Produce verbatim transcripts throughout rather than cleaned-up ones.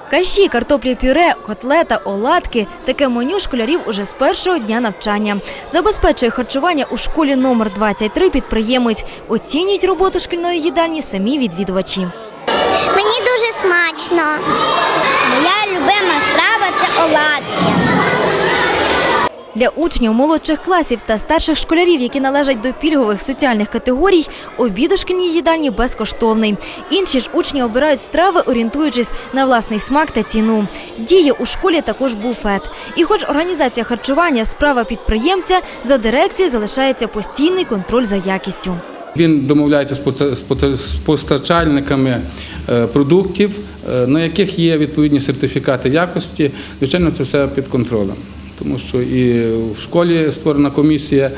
Каші, картоплі-пюре, котлета, оладки – таке меню школярів уже з першого дня навчання. Забезпечує харчування у школі номер двадцять три підприємець. Оцінюють роботу шкільної їдальні самі відвідувачі. Мені дуже смачно. Моя любима страва – це оладки. Для учнів молодших класів та старших школярів, які належать до пільгових соціальних категорій, обід у шкільній їдальні безкоштовний. Інші ж учні обирають страви, орієнтуючись на власний смак та ціну. Діє у школі також буфет. І хоч організація харчування – справа підприємця, за дирекцією залишається постійний контроль за якістю. Він домовляється з постачальниками продуктів, на яких є відповідні сертифікати якості. Звичайно, це все під контролем. Тому що і в школі створена комісія,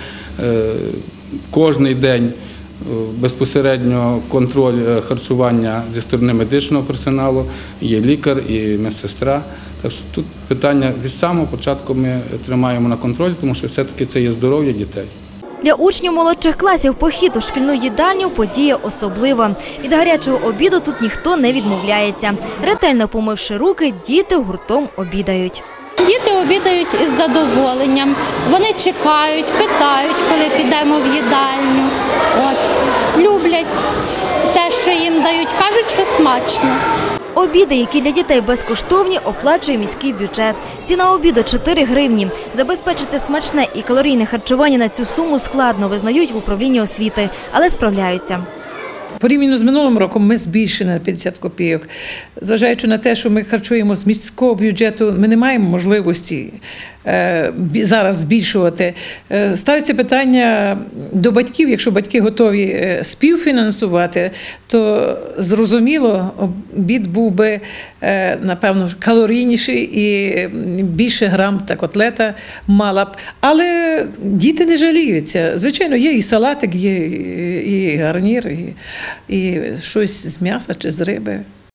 кожен день безпосередньо контроль харчування зі сторони медичного персоналу, є лікар і медсестра. Так що тут питання від самого початку ми тримаємо на контролі, тому що все-таки це є здоров'я дітей. Для учнів молодших класів похід у шкільну їдальню – подія особлива. Від гарячого обіду тут ніхто не відмовляється. Ретельно помивши руки, діти гуртом обідають. Діти обідають із задоволенням. Вони чекають, питають, коли підемо в їдальню. От. Люблять те, що їм дають, кажуть, що смачно. Обіди, які для дітей безкоштовні, оплачує міський бюджет. Ціна обіду – чотири гривні. Забезпечити смачне і калорійне харчування на цю суму складно, визнають в управлінні освіти, але справляються. Порівняно з минулим роком ми збільшили на п'ятдесят копійок. Зважаючи на те, що ми харчуємо з міського бюджету, ми не маємо можливості е, зараз збільшувати. Е, ставиться питання до батьків, якщо батьки готові е, співфінансувати, то зрозуміло, обід був би, е, напевно, калорійніший і більше грам та котлета мала б. Але діти не жаліються. Звичайно, є і салатик, є і гарнір, і і щось з м'яса чи з риби.